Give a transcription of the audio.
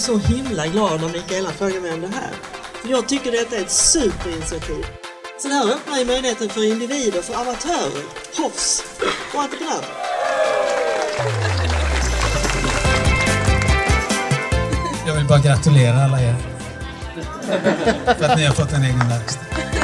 så himla glad när Mikaela frågar mig om det här. För jag tycker detta är ett superinitiativ. Så det här öppnar ju möjligheten för individer, för amatörer, proffs och entreprenörer. Jag vill bara gratulera alla er för att ni har fått en egen verkstad.